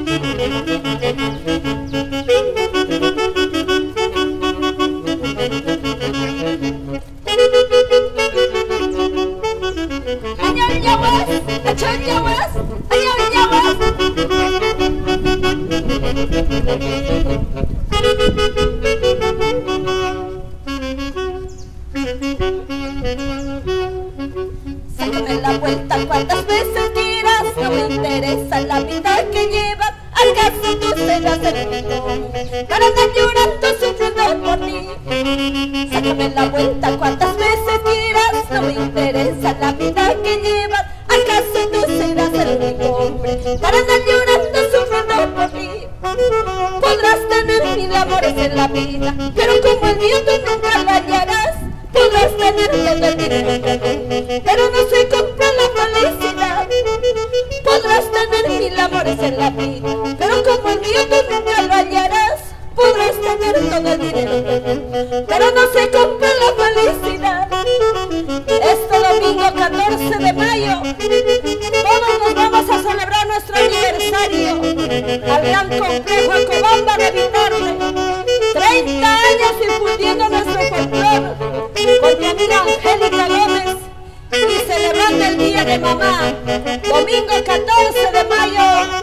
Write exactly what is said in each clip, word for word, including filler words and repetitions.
Sácame la vuelta cuantas veces quieras, no me interesa la vida que llevas. ¿Acaso tú serás el único para andar llorando, sufriendo por mí? Sácame la vuelta cuantas veces quieras, no me interesa la vida que llevas. ¿Acaso tú serás el único hombre para andar llorando, sufriendo por mí? Podrás tener mil amores en la vida, pero como el mío tú nunca lo hallarás. Podrás tener todo el dinero del mundo, pero no se compra la felicidad. Podrás tener mil amores en la vida, pero como el mío tú nunca lo hallarás. Podrás tener todo el dinero del mundo, pero no se compra la felicidad. Este domingo catorce de mayo todos nos vamos a celebrar nuestro aniversario al gran complejo Acobamba de Vitarme. treinta años difundiendo nuestro folclore con mi amiga Angélica Gómez y celebrando el Día de Mamá, domingo catorce de mayo.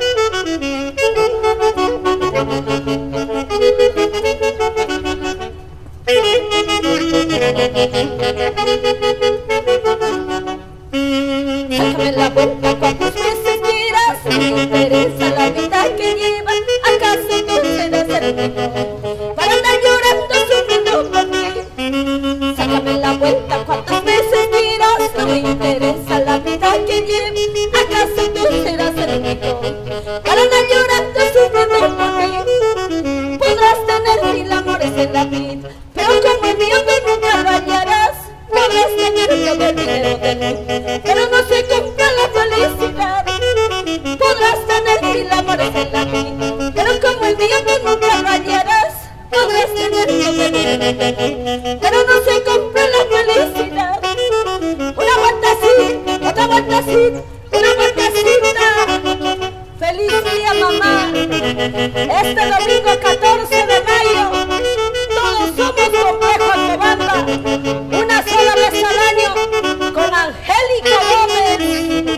Sácame la vuelta cuantas veces quieras, no me interesa la vida que llevas. ¿Acaso tú serás el único para andar llorando, sufriendo por mí? Sácame la vuelta cuantas veces quieras, no me interesa la vida que llevas. ¿Acaso tú serás el único para andar llorando, sufriendo por mí? Podrás tener mil amores en la vida, pero como el mío tú nunca lo hallarás. Podrás tener todo el dinero del mundo, pero no se compra la felicidad. Podrás tener mil amores en la vida, pero como el mío tú nunca lo hallarás. Podrás tener todo el dinero del mundo, pero no se compra la felicidad. Una vueltecita, otra vueltecita, una vueltecita. ¡Feliz día, mamá! Este domingo catorce de mayo todos somos Complejo Acobamba, una sola vez al año con Angélica Gómez.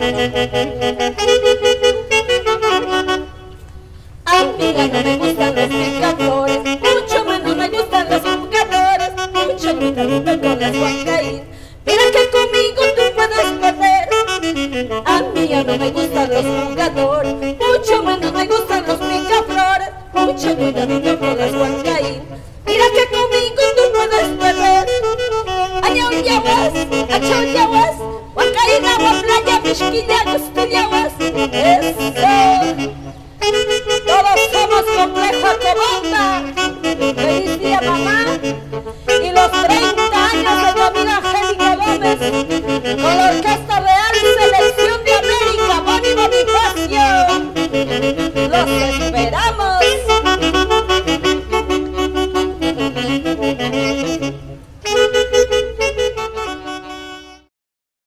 Amiga, no me gustan los picaflores, mucho menos me gustan los jugadores, mucho cuidadito con las huancaín. Mira que conmigo tú puedes perder. Amiga, no me gustan los jugadores, mucho menos me gustan los picaflores, mucho cuidadito con las huancaín. Mira que conmigo tú puedes perder. Año yawas, acho yawas, huancaín, agua, playa, mishquilla, gustuyawas. Eso. Todos somos Complejo Acobamba.